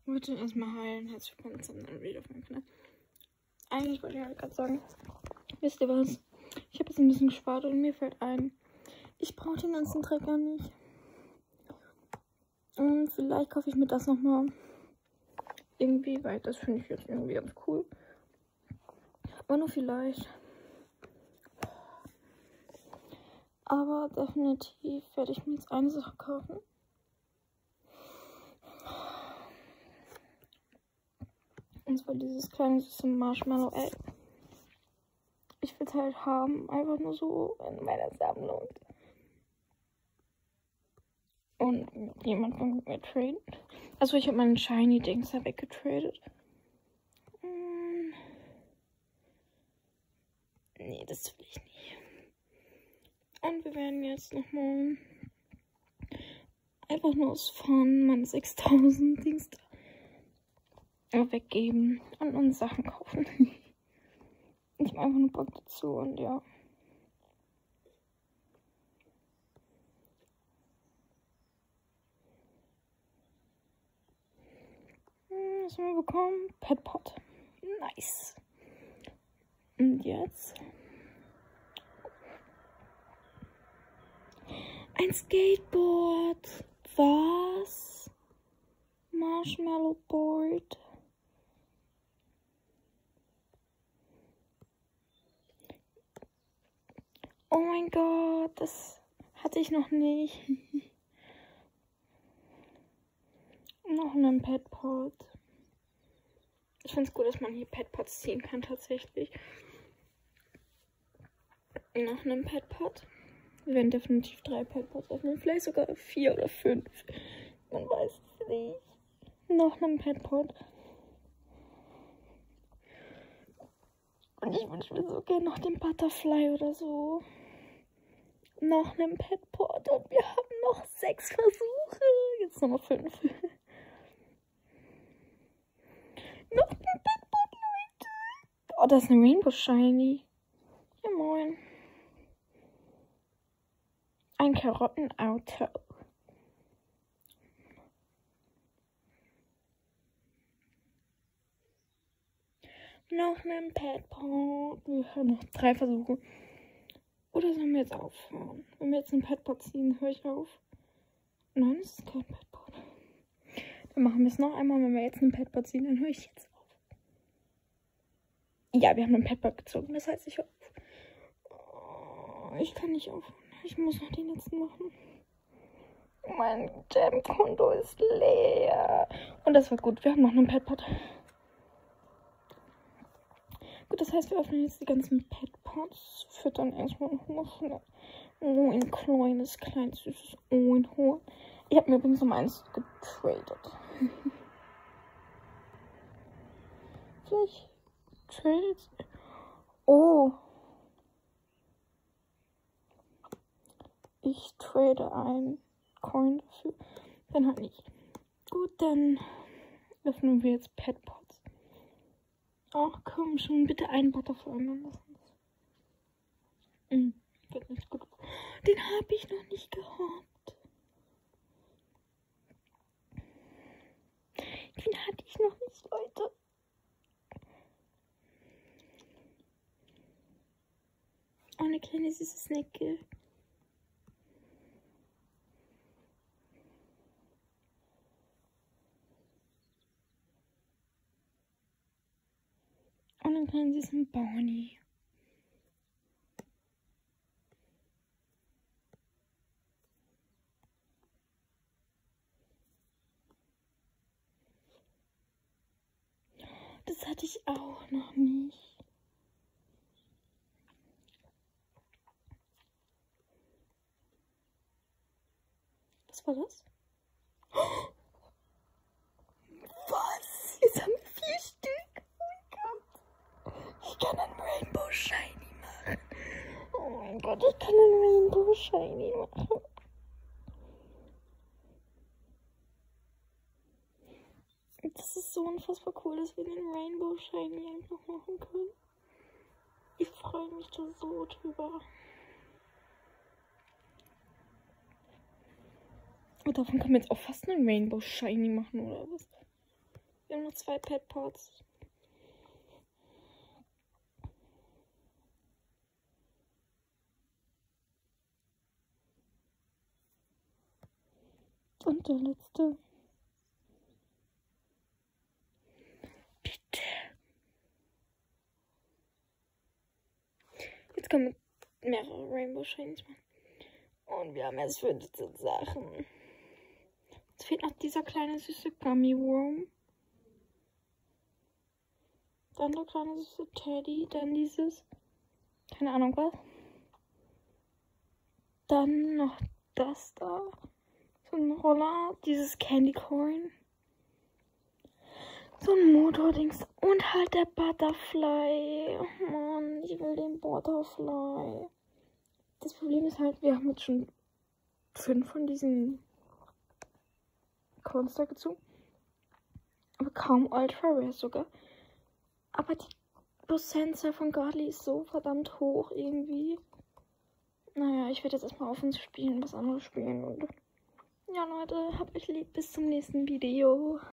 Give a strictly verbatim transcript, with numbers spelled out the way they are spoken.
Heute erstmal heilen. Herzlich willkommen zum neuen Video auf meinem Kanal. Eigentlich wollte ich halt gerade sagen, wisst ihr was? Ich habe jetzt ein bisschen gespart und mir fällt ein, ich brauche den ganzen Dreck gar nicht. Und vielleicht kaufe ich mir das nochmal. Irgendwie, weil das finde ich jetzt irgendwie ganz cool. Aber nur vielleicht. Aber definitiv werde ich mir jetzt eine Sache kaufen. Und zwar dieses kleine süße Marshmallow Egg. Ich will es halt haben, einfach nur so in meiner Sammlung. Und jemand will mit mir traden. Also ich habe meinen Shiny Dings da weggetradet. Hm. Nee, das will ich nicht. Und wir werden jetzt nochmal einfach nur aus Fun meine sechstausend Dings da weggeben und uns Sachen kaufen. Ich habe einfach nur Bock dazu und ja. Was haben wir bekommen? Pet Pot. Nice. Und jetzt ein Skateboard. Was? Marshmallow Board. Oh mein Gott, das hatte ich noch nicht. Noch einen Pet Pot. Ich finde es gut, dass man hier Pet Pots ziehen kann tatsächlich. Noch einen Pet Pot. Wir werden definitiv drei Pet Pots öffnen. Vielleicht sogar vier oder fünf. Man weiß es nicht. Noch einen Pet Pot. Und ich wünsche mir so gerne noch den Butterfly oder so. Noch einen Pet Pot. Und wir haben noch sechs Versuche. Jetzt nur noch fünf. Noch ein Pet Pot, Leute. Oh, das ist eine Rainbow Shiny. Ja, moin. Ein Karottenauto. Noch einen Pet Pot. Wir haben noch drei Versuche. Oder sollen wir jetzt aufhören? Wenn wir jetzt einen Pet Pot ziehen, höre ich auf. Nein, es ist kein Pet Pot. Dann machen wir es noch einmal. Wenn wir jetzt einen Pet Pot ziehen, dann höre ich jetzt auf. Ja, wir haben einen Pet Pot gezogen. Das heißt, ich höre auf. Oh, ich kann nicht aufhören. Ich muss noch den letzten machen. Mein Gem-Konto ist leer. Und das war gut. Wir haben noch einen Pet Pot. Gut, das heißt, wir öffnen jetzt die ganzen Pet Pots. Füttern erstmal noch was. Oh, ein kleines, kleines, süßes Einhorn. Ich habe mir übrigens um eins getradet. Vielleicht tradet. Oh. Ich trade ein Coin dafür. Dann halt nicht. Gut, dann öffnen wir jetzt Pet Pots. Ach komm schon, bitte einen Butterfly machen. Mhm, wird nicht gut. Den habe ich noch nicht gehabt. Den hatte ich noch nicht, Leute. Oh, eine kleine süße Snacke. Und einen kleinen süßen Bonnie. Das hatte ich auch noch nicht. Was war das? Was? Jetzt haben wir vier Stück. Oh mein Gott. Ich kann einen Rainbow Shiny machen. Oh mein Gott, ich kann einen Rainbow Shiny machen. Das ist so unfassbar cool, dass wir den Rainbow Shiny einfach machen können. Ich freue mich da so drüber. Und davon können wir jetzt auch fast einen Rainbow Shiny machen, oder was? Wir haben noch zwei Pet Pots. Und der letzte. Bitte. Jetzt können wir mehrere Rainbow Shinies machen. Und wir haben jetzt fünfzehn Sachen. Jetzt fehlt noch dieser kleine süße Gummy Worm. Dann der kleine süße Teddy. Dann dieses. Keine Ahnung was. Dann noch das da. So ein Roller. Dieses Candy Corn. So ein Motordings. Und halt der Butterfly. Oh Mann, ich will den Butterfly. Das Problem ist halt, wir haben jetzt schon fünf von diesen Cornstar gezogen. Aber kaum Ultra Rare sogar. Aber die Prozentzahl von Godly ist so verdammt hoch irgendwie. Naja, ich werde jetzt erstmal aufhören zu spielen, was anderes spielen. Und ja, Leute, habt euch lieb. Bis zum nächsten Video.